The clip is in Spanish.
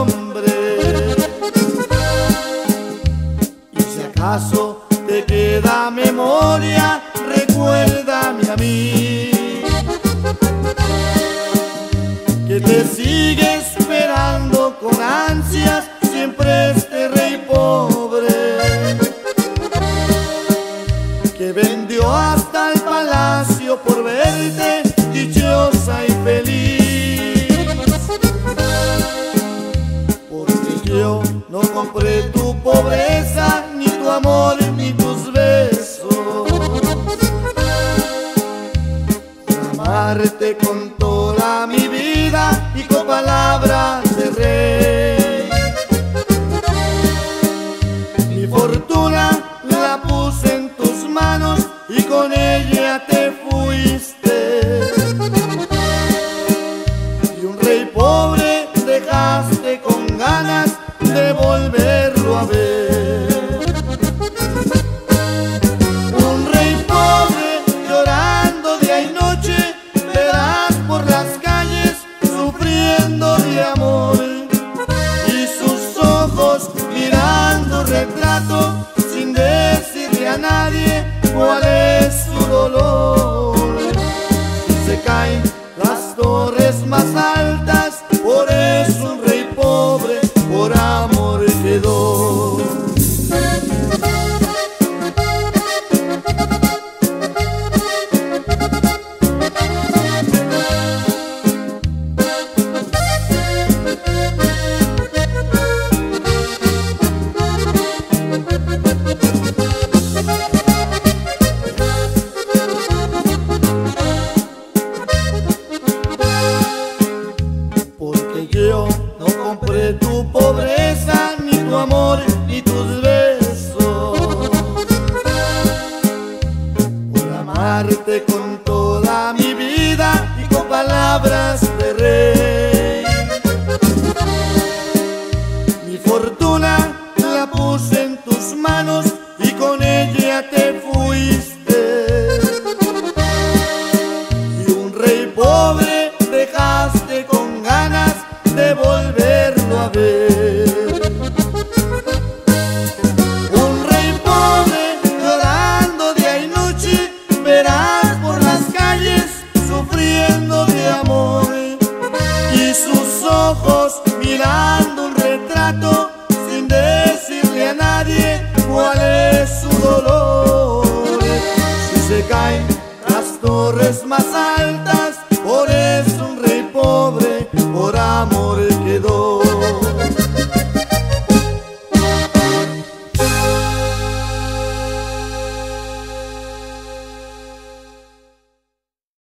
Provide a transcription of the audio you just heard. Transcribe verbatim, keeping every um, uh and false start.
nombre. Y si acaso te queda memoria, recuérdame a mí, que te sigue esperando con ansias siempre este rey pobre, que vendió hasta el palacio por verte dichosa y feliz. Porque yo no compré tu pobreza, ni tu amor, ni tus besos. Por amarte con toda mi vida y con palabras de rey. Mi fortuna la puse en tus manos y con ella te fuiste. Y un rey pobre dejaste con ganas de volverlo a ver. Un rey pobre llorando día y noche, verás por las calles sufriendo de amor, y sus ojos mirando retrato sin decirle a nadie cuál es su dolor. Se caen las torres más altas, por eso un rey pobre por amor quedó. Porque yo no compré tu pobreza, ni tu amor, ni tus besos. Por amarte con toda mi vida y con palabras de rey. Mi fortuna la puse en tus manos y con ella te fuiste. Y un rey pobre dejaste con ganas de volverlo a ver. Un rey pobre llorando día y noche, verás por las calles sufriendo de amor, y sus ojos mirando un retrato sin decirle a nadie cuál es su dolor. Si se caen las torres más altas,